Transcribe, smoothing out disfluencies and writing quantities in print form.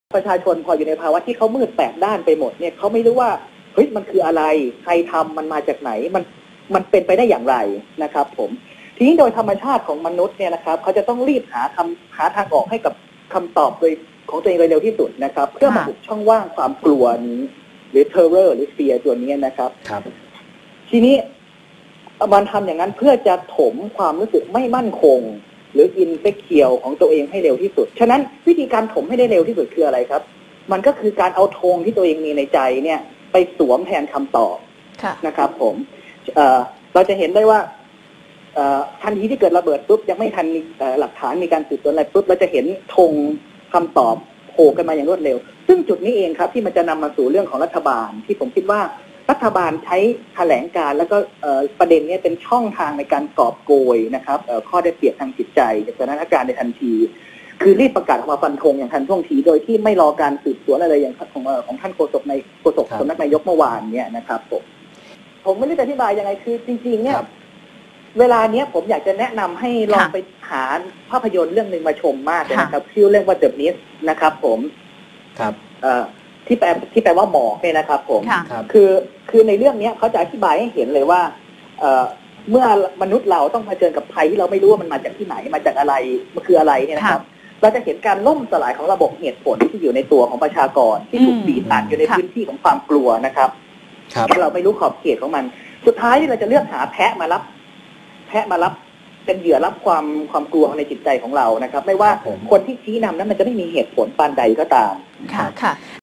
ประชาชนพออยู่ในภาวะที่เขามืดแปดด้านไปหมดเนี่ยเขาไม่รู้ว่าเฮ้ยมันคืออะไรใครทำมันมาจากไหนมันเป็นไปได้อย่างไรนะครับผมทีนี้โดยธรรมชาติของมนุษย์เนี่ยนะครับเขาจะต้องรีบหาทางออกให้กับคำตอบโดยของตัวเองโดยเร็วที่สุดนะครับเพื่อมาอุดช่องว่างความกลัวนี้หรือ terror หรือ fear ตัวนี้นะครับทีนี้มันทำอย่างนั้นเพื่อจะถมความรู้สึกไม่มั่นคงหรืออินเฟคเคียวของตัวเองให้เร็วที่สุดฉะนั้นวิธีการถมให้ได้เร็วที่สุดคืออะไรครับมันก็คือการเอาธงที่ตัวเองมีในใจเนี่ยไปสวมแทนคำตอบนะครับผมเราจะเห็นได้ว่าทันทีที่เกิดระเบิดปุ๊บยังไม่ทันหลักฐานมีการสืบสวนอะไรปุ๊บเราจะเห็นธงคำตอบโผล่กันมาอย่างรวดเร็วซึ่งจุดนี้เองครับที่มันจะนำมาสู่เรื่องของรัฐบาลที่ผมคิดว่ารัฐบาลใช้แถลงการแล้วก็ประเด็นนี้เป็นช่องทางในการกอบโกยนะครับข้อได้เปรียบทางจิตใจจากสถานการณ์ในทันทีคือรีบประกาศออกมาฟันธงอย่างทันท่วงทีโดยที่ไม่รอการสืบสวนอะไรอย่างของท่านโฆษกสำนักนายกเมื่อวานเนี่ยนะครับผมไม่รู้จะอธิบายยังไงคือจริงๆเนี่ยเวลาเนี้ยผมอยากจะแนะนำให้ลองไปหาภาพยนตร์เรื่องหนึ่งมาชมมากเลยนะครับชื่อเรื่องว่า The Mist นะครับผมครับที่แปลว่าหมอกเนี่ยนะครับผมคือในเรื่องนี้เขาจะอธิบายให้เห็นเลยว่าเมื่อมนุษย์เราต้องเผชิญกับภัยที่เราไม่รู้ว่ามันมาจากที่ไหนมาจากอะไรมันคืออะไรเนี่ยนะครับเราจะเห็นการล่มสลายของระบบเหตุผลที่อยู่ในตัวของประชากรที่ถูกบีบอัดอยู่ในพื้นที่ของความกลัวนะครับเราไม่รู้ขอบเขตของมันสุดท้ายที่เราจะเลือกหาแพะมารับเป็นเหยื่อรับความกลัวในจิตใจของเรานะครับไม่ว่าคนที่ชี้นำนั้นมันจะไม่มีเหตุผลปานใดก็ตามค่ะ